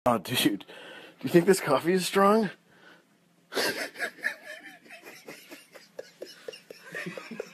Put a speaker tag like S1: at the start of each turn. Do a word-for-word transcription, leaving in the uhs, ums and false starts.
S1: Oh, dude, do you think this coffee is strong?